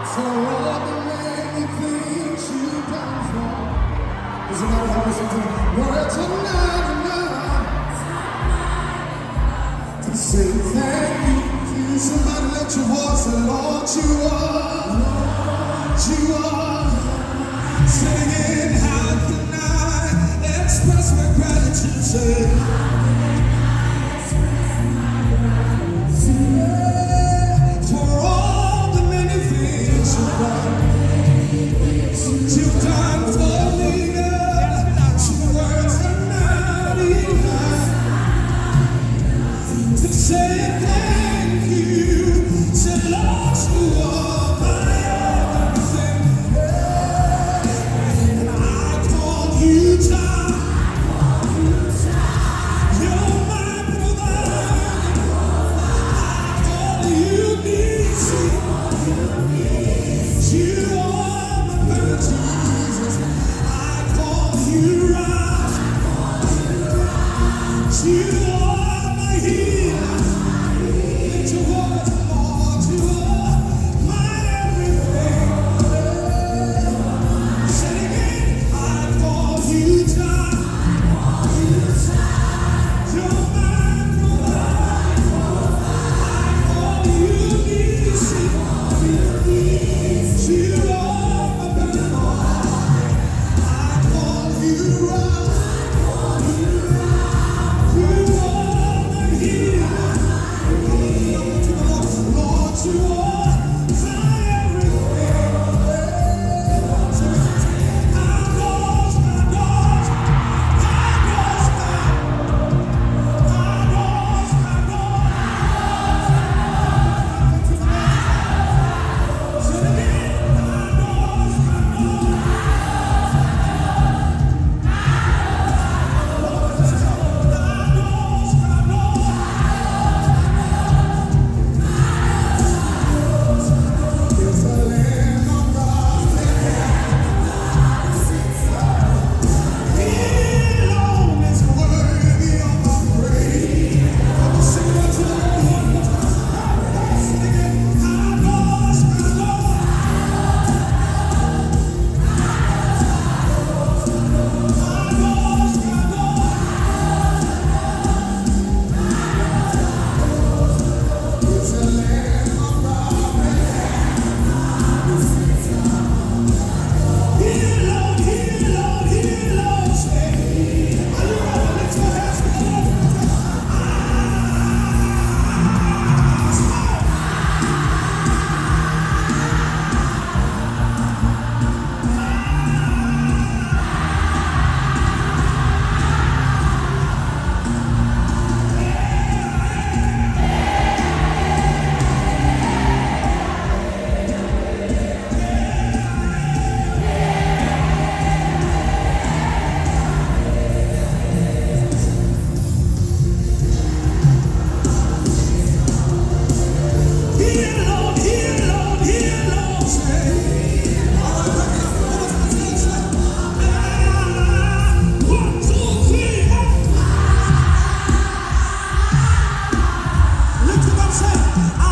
For all the many things you've done for me. Doesn't matter how much you do. Words are not enough to say thank you. Somebody let your voice say, Lord, you are, Lord, you are. Say it again, how can I express my gratitude? Say, for all the many things you've done for me. Two words are not enough to say thank you. Say, Lord, you are my everything. And I call you child. You're my provider. I call you easy. You are my virtue, Jesus. I call you right. You are my healer. Lift your voice, Lord. You are my everything. Say it again. I call you child. You're my provider. I call you easy. You are my better. I call you right. You are my healer. Lord, you are my everything. I lost my God. I lost my God. Say it again. I lost my God. There's a Lamb of God. He alone is worthy of my praise. I'm gonna sing it out to the Lord one more time. Sing it again. I lost my Lord. I lost my Lord. There's a Lamb of God. He alone, He alone, He alone. Say, are you ready? Lift your hands to the Lord. He alone, He alone, He alone. Say, all right, back it up. One, two, three, lift it up, say,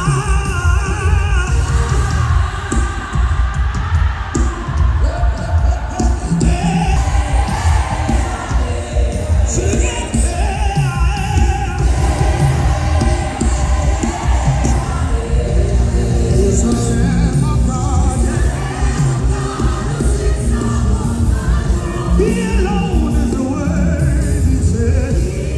say it again. There's a Lamb of God. He alone is the word. He said,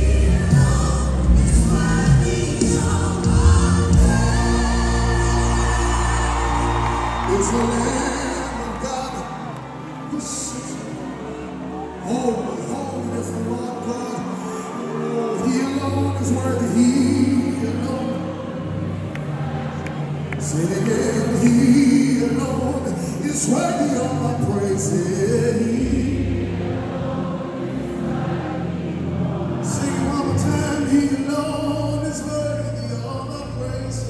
it's the Lamb of God who sits. Holy, holy is the Lord God. He alone is worthy. He alone. Say it again. He alone is worthy of my praise. Sing it one more time. He alone is worthy of my praise.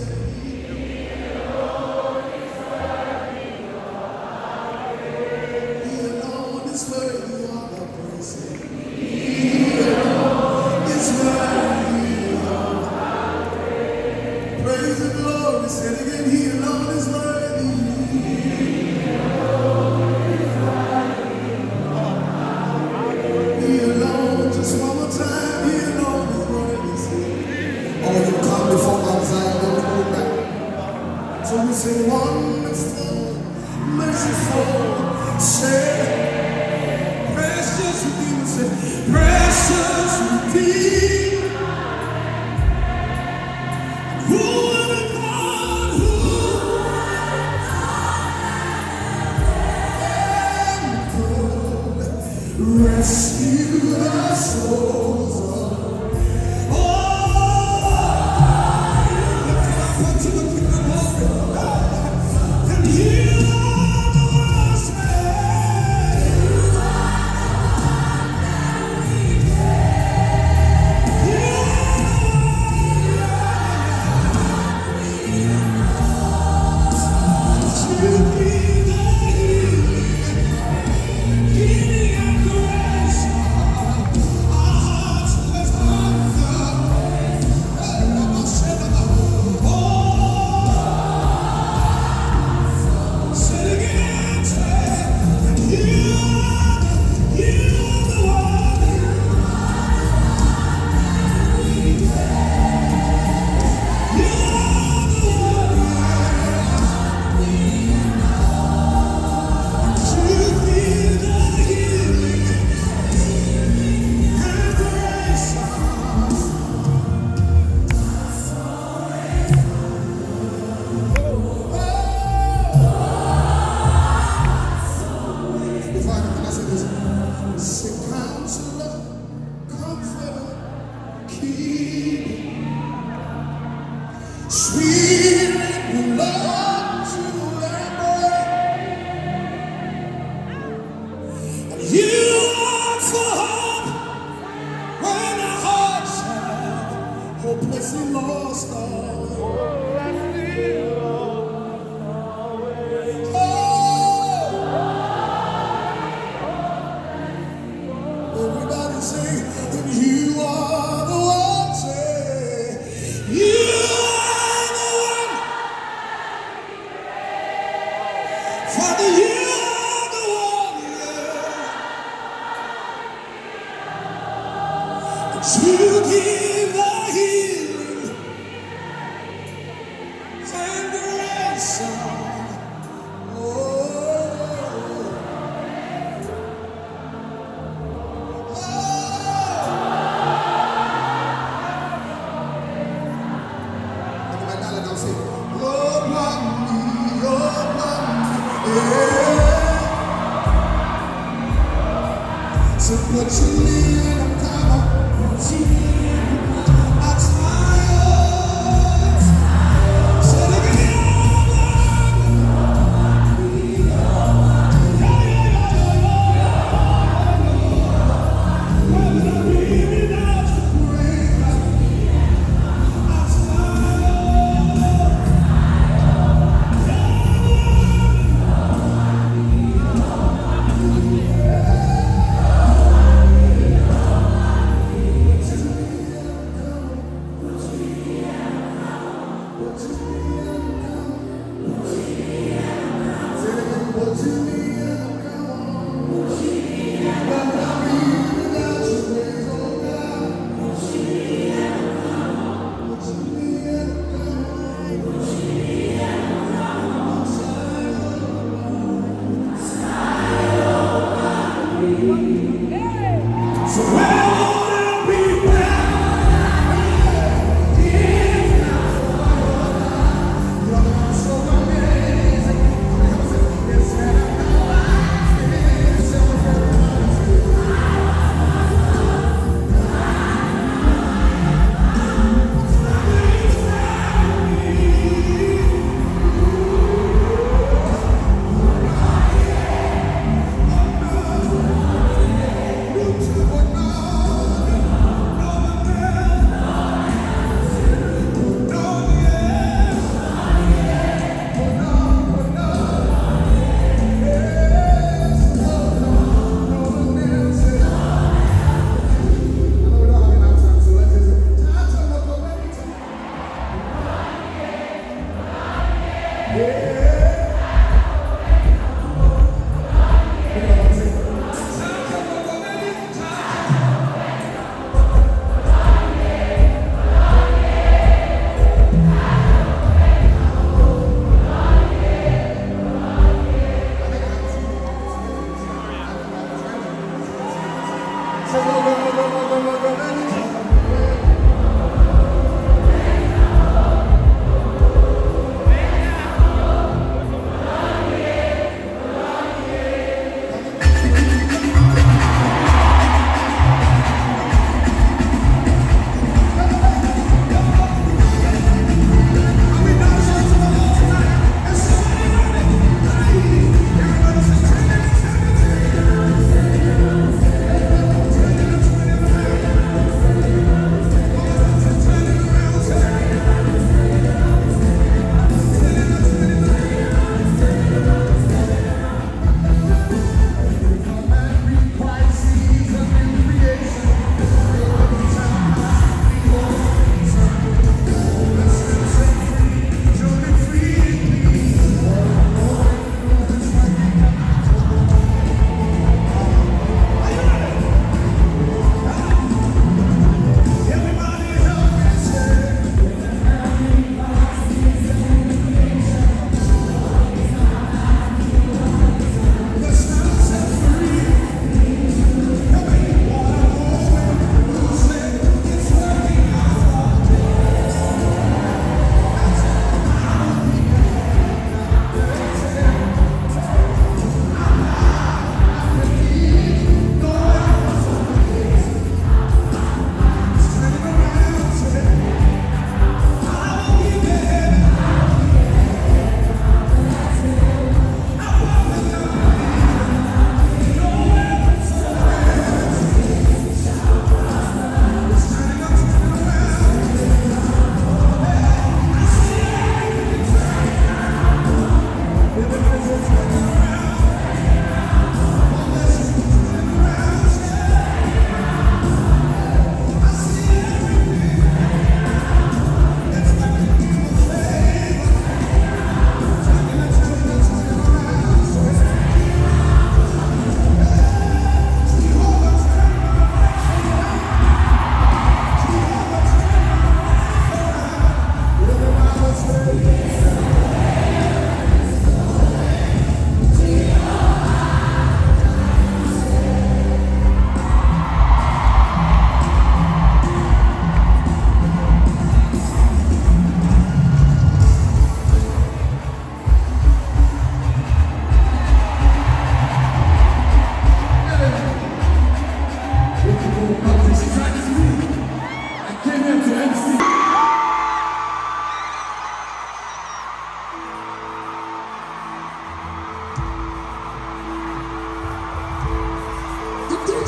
He alone is worthy of my praise. He alone is worthy of my praise and glory. Say it again. He alone is worthy. say wonderful, merciful, say precious Redeemer, say precious Redeemer. Who would have thought, who rescue the souls of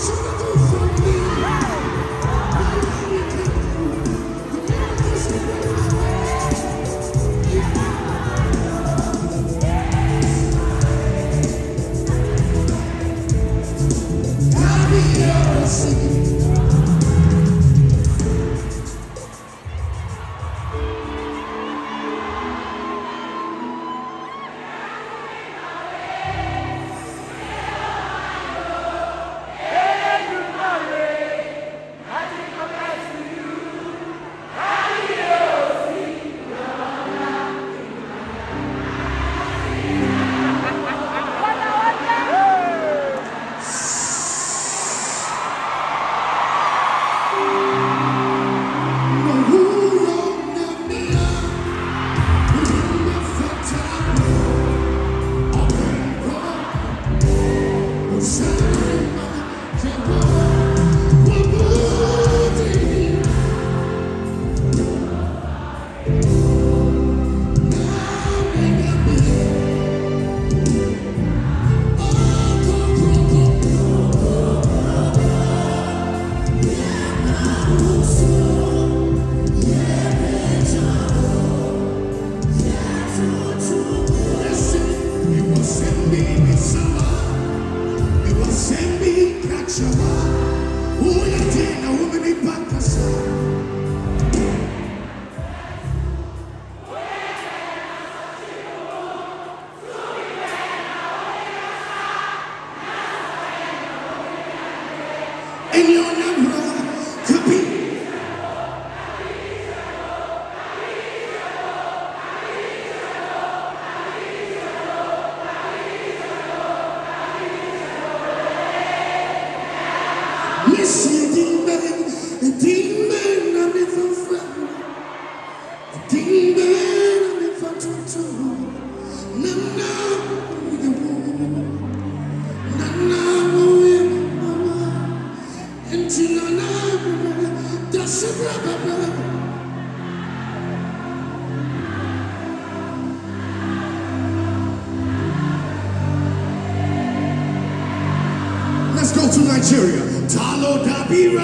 Let's go to Nigeria. Talo Dabira.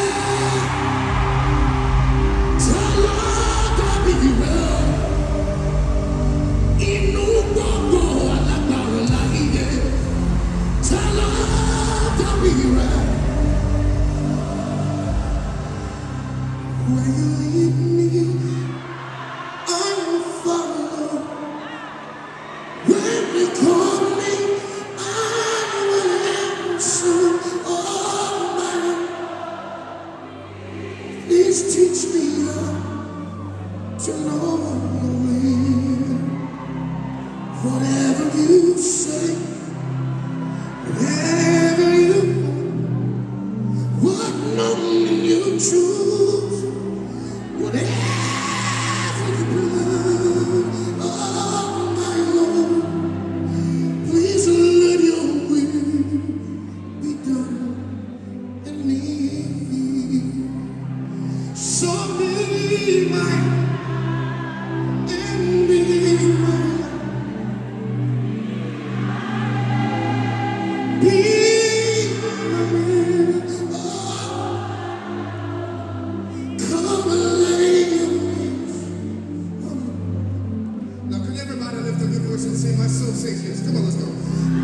Talo Dabira. Inu gbogbo alagbara láyé. Talo Dabira. Where you lead me, I will follow. When you call me, I will answer. Please teach me to know your will. Whatever you say, whatever you what moment you choose, whatever you plan, oh my Lord, please let your will be done in me. So be mine and be mine. Be mine. Oh, come and lay your wings. Now can everybody lift up your voice and say, my soul says yes. Come on, let's go.